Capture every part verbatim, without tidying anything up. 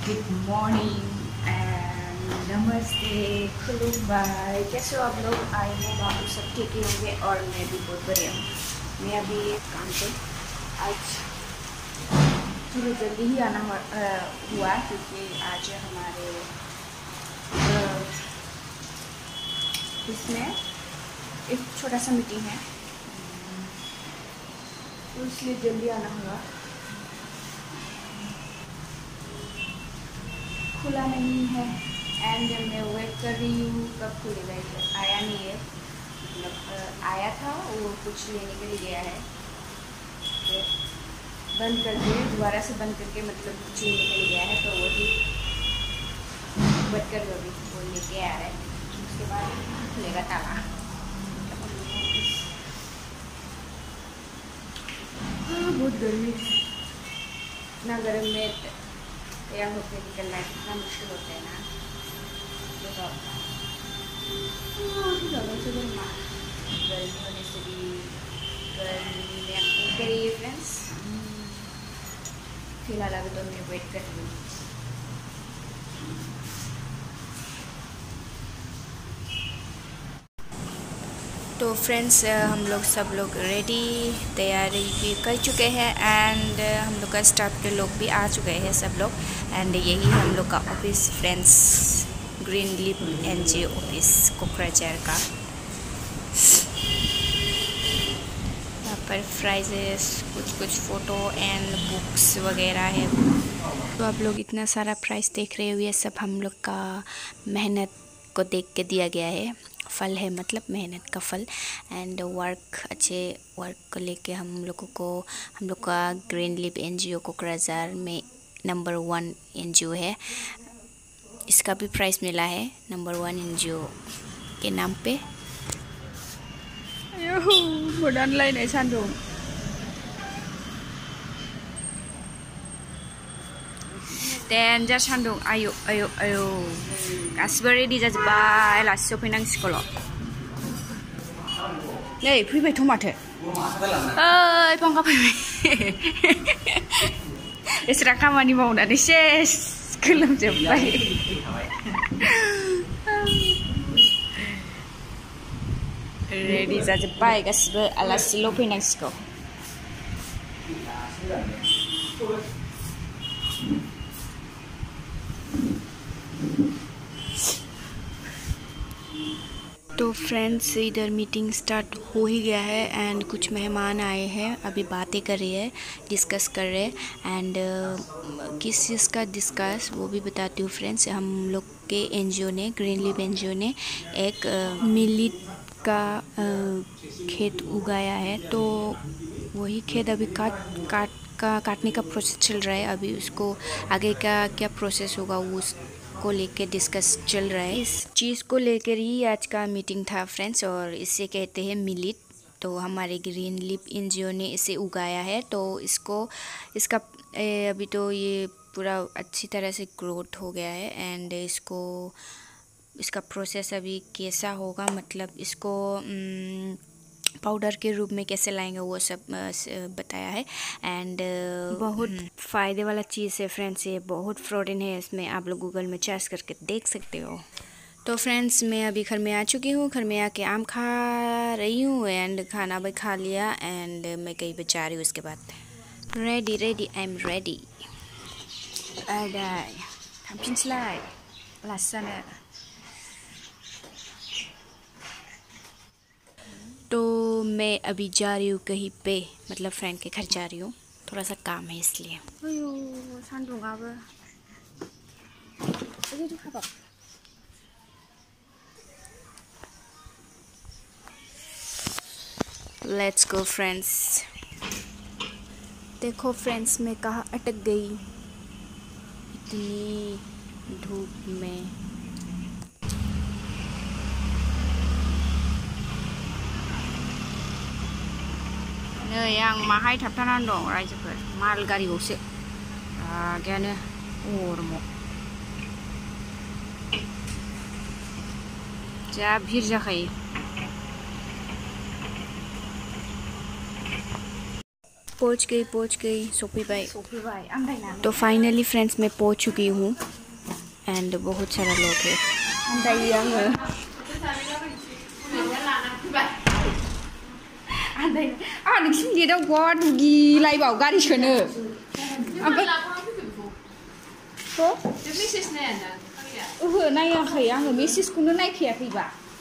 Good morning and नमस्ते, खुलुमबाय। कैसे हो आप लोग? आई होप आप लोग सब ठीक ही होंगे और मैं भी बहुत बढ़िया हूँ। मैं अभी एक काम पे आज थोड़ा जल्दी ही आना हुआ क्योंकि आज हमारे इसमें एक छोटा सा मीटिंग है, तो इसलिए जल्दी आना हुआ। खुला नहीं है एंड मैं वेट कर रही हूँ कब खुलेगा। आया नहीं है, मतलब आया था वो कुछ लेने के लिए गया है, तो बंद करके दोबारा से बंद करके मतलब कुछ लेने के लिए गया है, तो वही बंद कर अभी वो लेके आ रहा है, उसके बाद खुलेगा ताला। हाँ बहुत गर्मी है ना, गर्म में तैयार होकर निकलना कितना मुश्किल होता है ना। गर्मी होने से भी गर्मी में अपनी करिए फ्रेंड्स। फिलहाल अभी तो मैं वेट कर रही हूँ। तो फ्रेंड्स हम लोग सब लोग रेडी तैयारी भी कर चुके हैं एंड हम लोग का स्टाफ के लोग भी आ चुके हैं सब लोग। एंड यही हम लोग का office friends, green leap NGO office Kokrajhar का। यहाँ पर प्राइजेस, कुछ कुछ फ़ोटो एंड बुक्स वगैरह है। तो आप लोग इतना सारा प्राइस देख रहे हो, ये सब हम लोग का मेहनत को देख के दिया गया है, फल है, मतलब मेहनत का फल। एंड वर्क, अच्छे वर्क को लेके हम लोगों को, हम लोग का ग्रीन लिप एनजीओ कोकराझार में नंबर वन एनजीओ है, इसका भी प्राइस मिला है नंबर वन एनजीओ के नाम पे। मोडान लाइन सान्दुं डेन्जार सान्दुं, आयु आयु आयु गासिबो रेडि जाजोब्बाय, लासैसो फैनांसिगौल'। नै फैबायथ' माथो, ओइ फांखा फैबाय। एस्रा खामानि मावनानै सेस गोलोमजोब्बाय। रेडि जाजोब्बाय गासिबो, आलासिल' फैनांसिगौ। तो फ्रेंड्स इधर मीटिंग स्टार्ट हो ही गया है एंड कुछ मेहमान आए हैं, अभी बातें कर रही है, डिस्कस कर रहे हैं। एंड uh, किस चीज़ का डिस्कस वो भी बताती हूँ फ्रेंड्स। हम लोग के एनजीओ ने, ग्रीन लिप एनजीओ ने एक uh, मिलिट का uh, खेत उगाया है, तो वही खेत अभी काट काट का काटने का प्रोसेस चल रहा है। अभी उसको आगे का क्या प्रोसेस होगा उस को लेके डिस्कस चल रहा है। इस चीज़ को लेकर ही आज का मीटिंग था फ्रेंड्स, और इसे कहते हैं मिलिट। तो हमारे ग्रीन लिप एनजीओ ने इसे उगाया है, तो इसको इसका ए, अभी तो ये पूरा अच्छी तरह से ग्रोथ हो गया है। एंड इसको इसका प्रोसेस अभी कैसा होगा, मतलब इसको पाउडर के रूप में कैसे लाएंगे वो सब बताया है। एंड बहुत फ़ायदे वाला चीज़ है फ्रेंड्स, ये बहुत प्रोटीन है इसमें, आप लोग गूगल में सर्च करके देख सकते हो। तो फ्रेंड्स मैं अभी घर में आ चुकी हूँ, घर में आके आम खा रही हूँ एंड खाना भी खा लिया एंड मैं कहीं पे जा रही हूँ। उसके बाद ready ready I am ready. आदाय थांफिनसैलाय लास्ट जानो। तो मैं अभी जा रही हूँ कहीं पे, मतलब फ्रेंड के घर जा रही हूँ, थोड़ा सा काम है इसलिए। Let's go friends. देखो फ्रेंड्स मैं कहाँ अटक गई इतनी धूप में। नै आं माहाय थाबथानानै दं रायजोफोर, माल गारियावसो रागायानो गरमाव जा भिर जाखायो। पहुंच गई पहुंच गई सोफी भाई। तो फाइनली फ्रेंड्स मैं पहुंच चुकी हूँ एंड बहुत सारा लोग है। ओहो नायाखै आङो मेसेजखौनो नायखायाखैबा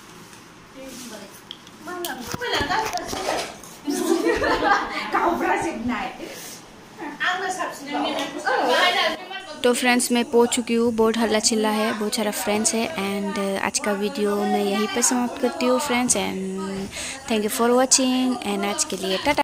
गावब्राजोबनाय आंनो साबसिन। तो फ्रेंड्स मैं पहुंच चुकी हूँ। बहुत हल्ला चिल्ला है, बहुत सारा फ्रेंड्स है एंड आज का वीडियो मैं यहीं पर समाप्त करती हूँ friends and thank you for watching and आज के लिए टाटा।